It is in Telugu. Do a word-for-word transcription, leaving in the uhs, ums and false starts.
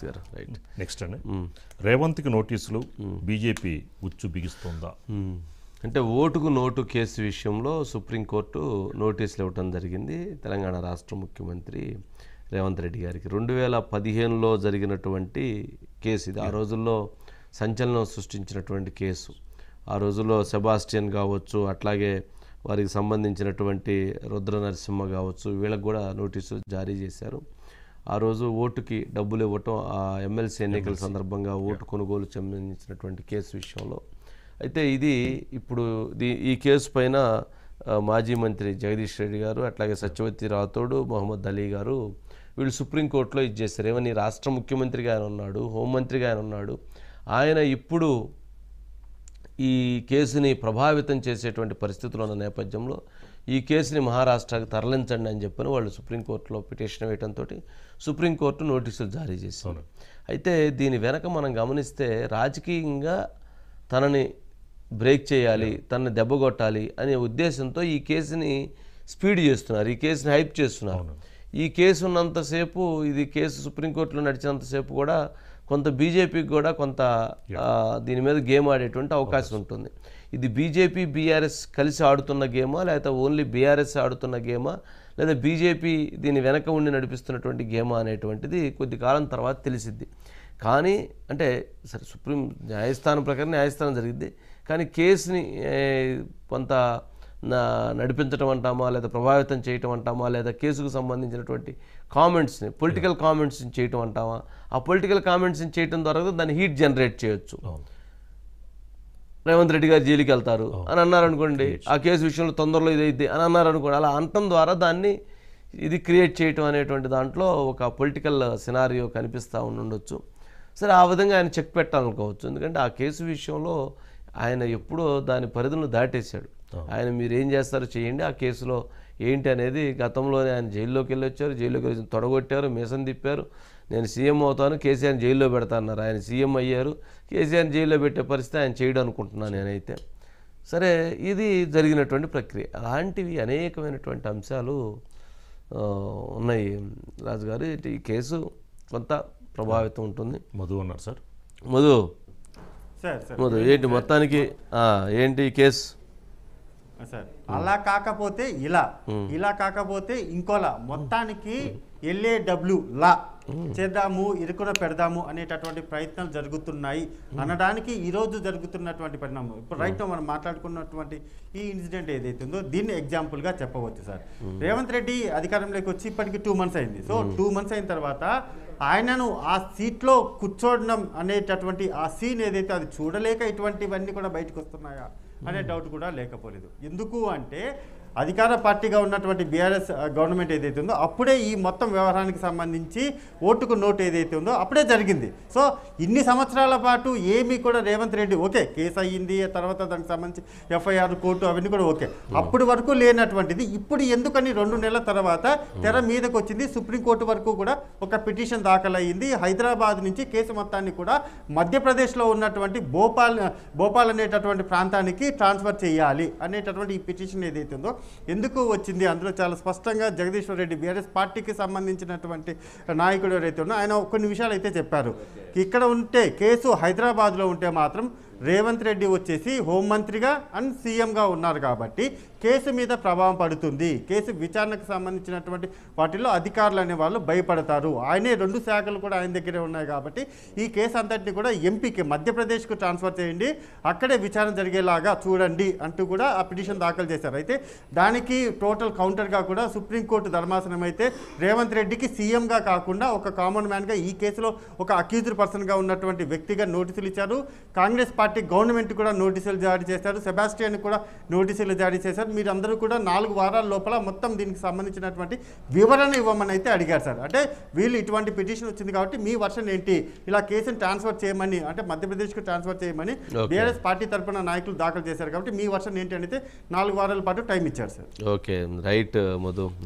మూర్తి గారు. రైట్, నెక్స్ట్ అండి రేవంత్కి నోటీసులు బీజేపీ ఉచ్చు బిగిస్తుందా? అంటే ఓటుకు నోటు కేసు విషయంలో సుప్రీంకోర్టు నోటీసులు ఇవ్వడం జరిగింది తెలంగాణ రాష్ట్ర ముఖ్యమంత్రి రేవంత్ రెడ్డి గారికి. రెండు వేల పదిహేనులో జరిగినటువంటి కేసు ఇది. ఆ రోజుల్లో సంచలనం సృష్టించినటువంటి కేసు. ఆ రోజుల్లో సెబాస్టియన్ కావచ్చు, అట్లాగే వారికి సంబంధించినటువంటి రుద్ర నరసింహ కావచ్చు, వీళ్ళకి కూడా నోటీసులు జారీ చేశారు. ఆ రోజు ఓటుకి డబ్బులు ఇవ్వటం, ఆ ఎమ్మెల్సీ ఎన్నికల సందర్భంగా ఓటు కొనుగోలు సంబంధించినటువంటి కేసు విషయంలో. అయితే ఇది ఇప్పుడు ఈ కేసు పైన మాజీ మంత్రి జగదీష్ రెడ్డి గారు, అట్లాగే సత్యవతి రాథోడ్, మొహమ్మద్ అలీ గారు వీళ్ళు సుప్రీంకోర్టులో ఇది చేశారు. ఏమని, రాష్ట్ర ముఖ్యమంత్రిగా ఆయన ఉన్నాడు, హోంమంత్రిగా ఆయన ఉన్నాడు, ఆయన ఇప్పుడు ఈ కేసుని ప్రభావితం చేసేటువంటి పరిస్థితులు ఉన్న నేపథ్యంలో ఈ కేసుని మహారాష్ట్రకి తరలించండి అని చెప్పని వాళ్ళు సుప్రీంకోర్టులో పిటిషన్ వేయడంతో సుప్రీంకోర్టు నోటీసులు జారీ చేశారు. అయితే దీని వెనక మనం గమనిస్తే రాజకీయంగా తనని బ్రేక్ చేయాలి, తనని దెబ్బగొట్టాలి అనే ఉద్దేశంతో ఈ కేసుని స్పీడ్ చేస్తున్నారు, ఈ కేసుని హైప్ చేస్తున్నారు. ఈ కేసు ఉన్నంతసేపు, ఇది కేసు సుప్రీంకోర్టులో నడిచినంతసేపు కూడా కొంత బీజేపీకి కూడా కొంత దీని మీద గేమ్ ఆడేటువంటి అవకాశం ఉంటుంది. ఇది బీజేపీ బీఆర్ఎస్ కలిసి ఆడుతున్న గేమా, లేకపోతే ఓన్లీ బీఆర్ఎస్ ఆడుతున్న గేమా, లేదా బీజేపీ దీని వెనక ఉండి నడిపిస్తున్నటువంటి గేమా అనేటువంటిది కొద్ది కాలం తర్వాత తెలిసిద్ది. కానీ అంటే సరే, సుప్రీం న్యాయస్థానం ప్రకారం న్యాయస్థానం జరిగింది, కానీ కేసుని కొంత నడిపించడం అంటామా, లేదా ప్రభావితం చేయటం అంటామా, లేదా కేసుకు సంబంధించినటువంటి కామెంట్స్ని, పొలిటికల్ కామెంట్స్ని చేయటం అంటామా, ఆ పొలిటికల్ కామెంట్స్ని చేయటం ద్వారా దాన్ని హీట్ జనరేట్ చేయొచ్చు. రేవంత్ రెడ్డి గారు జైలుకి వెళ్తారు అని అన్నారనుకోండి, ఆ కేసు విషయంలో తొందరలో ఇదైతే అని అన్నారనుకోండి, అలా అనటం ద్వారా దాన్ని ఇది క్రియేట్ చేయటం అనేటువంటి దాంట్లో ఒక పొలిటికల్ సినారియో కనిపిస్తూ ఉండొచ్చు. సరే, ఆ విధంగా ఆయన చెక్ పెట్టాలనుకోవచ్చు. ఎందుకంటే ఆ కేసు విషయంలో ఆయన ఎప్పుడో దాని పరిధులను దాటేశాడు. ఆయన మీరు ఏం చేస్తారో చేయండి, ఆ కేసులో ఏంటి అనేది గతంలోనే ఆయన జైల్లోకి వెళ్ళి వచ్చారు, జైల్లోకి వెళ్ళి తొడగొట్టారు, మీసం తిప్పారు, నేను సీఎం అవుతాను, కేసీఆర్ జైల్లో పెడతా అన్నారు. ఆయన సీఎం అయ్యారు, కేసీఆర్ జైల్లో పెట్టే పరిస్థితి ఆయన చేయడం అనుకుంటున్నాను నేనైతే. సరే, ఇది జరిగినటువంటి ప్రక్రియ. అలాంటివి అనేకమైనటువంటి అంశాలు ఉన్నాయి రాజుగారు. ఈ కేసు కొంత ప్రభావితం ఉంటుంది. మధు అన్నారు సార్. మధు మధు ఏంటి మొత్తానికి ఏంటి కేసు సార్? అలా కాకపోతే ఇలా, ఇలా కాకపోతే ఇంకోలా, మొత్తానికి ఎల్ఏడబ్ల్యూ లా చేద్దాము, ఇరుకున పెడదాము అనేటటువంటి ప్రయత్నాలు జరుగుతున్నాయి అనడానికి ఈరోజు జరుగుతున్నటువంటి పరిణామం. ఇప్పుడు రైట్ మనం మాట్లాడుకున్నటువంటి ఈ ఇన్సిడెంట్ ఏదైతే ఉందో దీన్ని ఎగ్జాంపుల్గా చెప్పవచ్చు సార్. రేవంత్ రెడ్డి అధికారంలోకి వచ్చి ఇప్పటికి టూ మంత్స్ అయింది. సో టూ మంత్స్ అయిన తర్వాత ఆయనను ఆ సీట్లో కూర్చోవడం అనేటటువంటి ఆ సీన్ ఏదైతే అది చూడలేక ఇటువంటివన్నీ కూడా బయటకు వస్తున్నాయా అనే డౌట్ కూడా లేకపోలేదు. ఎందుకు అంటే అధికార పార్టీగా ఉన్నటువంటి బీఆర్ఎస్ గవర్నమెంట్ ఏదైతే ఉందో అప్పుడే ఈ మొత్తం వ్యవహారానికి సంబంధించి ఓటుకు నోటు ఏదైతే ఉందో అప్పుడే జరిగింది. సో ఇన్ని సంవత్సరాల పాటు ఏమీ కూడా రేవంత్ రెడ్డి ఓకే కేసు అయ్యింది, తర్వాత దానికి సంబంధించి ఎఫ్ఐఆర్ కోర్టు అవన్నీ కూడా ఓకే, అప్పటి వరకు లేనటువంటిది ఇప్పుడు ఎందుకని రెండు నెలల తర్వాత తెర మీదకి వచ్చింది. సుప్రీంకోర్టు వరకు కూడా ఒక పిటిషన్ దాఖలయ్యింది. హైదరాబాద్ నుంచి కేసు మొత్తాన్ని కూడా మధ్యప్రదేశ్లో ఉన్నటువంటి భోపాల్ భోపాల్ అనేటటువంటి ప్రాంతానికి ట్రాన్స్ఫర్ చేయాలి అనేటటువంటి ఈ పిటిషన్ ఏదైతే ఉందో ఎందుకు వచ్చింది, అందులో చాలా స్పష్టంగా జగదీశ్వర్ రెడ్డి బీఆర్ఎస్ పార్టీకి సంబంధించినటువంటి నాయకుడు ఎవరైతే ఉన్నా ఆయన కొన్ని విషయాలు అయితే చెప్పారు. ఇక్కడ ఉంటే కేసు హైదరాబాద్లో ఉంటే మాత్రం రేవంత్ రెడ్డి వచ్చేసి హోంమంత్రిగా అండ్ సీఎంగా ఉన్నారు కాబట్టి కేసు మీద ప్రభావం పడుతుంది. కేసు విచారణకు సంబంధించినటువంటి వాటిల్లో అధికారులు అనే వాళ్ళు భయపడతారు. ఆయనే రెండు శాఖలు కూడా ఆయన దగ్గరే ఉన్నాయి కాబట్టి ఈ కేసు అంతటిని కూడా ఎంపీకి మధ్యప్రదేశ్కు ట్రాన్స్ఫర్ చేయండి, అక్కడే విచారణ జరిగేలాగా చూడండి అంటూ కూడా ఆ పిటిషన్ దాఖలు చేశారు. అయితే దానికి టోటల్ కౌంటర్గా కూడా సుప్రీంకోర్టు ధర్మాసనం అయితే రేవంత్ రెడ్డికి సీఎంగా కాకుండా ఒక కామన్ మ్యాన్గా ఈ కేసులో ఒక అక్యూజ్డ్ పర్సన్గా ఉన్నటువంటి వ్యక్తిగా నోటీసులు ఇచ్చారు. కాంగ్రెస్ పార్టీ గవర్నమెంట్ కూడా నోటీసులు జారీ చేశారు, సెబాస్టియన్ కూడా నోటీసులు జారీ చేశారు. మీరు అందరూ కూడా నాలుగు వారాల లోపల మొత్తం దీనికి సంబంధించినటువంటి వివరణ ఇవ్వమని అయితే అడిగారు సార్. అంటే వీళ్ళు ఇటువంటి పిటిషన్ వచ్చింది కాబట్టి మీ వర్షన్ ఏంటి, ఇలా కేసును ట్రాన్స్ఫర్ చేయమని అంటే మధ్యప్రదేశ్కు ట్రాన్స్ఫర్ చేయమని బీఆర్ఎస్ పార్టీ తరఫున నాయకులు దాఖలు చేశారు కాబట్టి మీ వర్షన్ ఏంటి అనేది నాలుగు వారాల పాటు టైం ఇచ్చారు సార్. Okay right Madhu.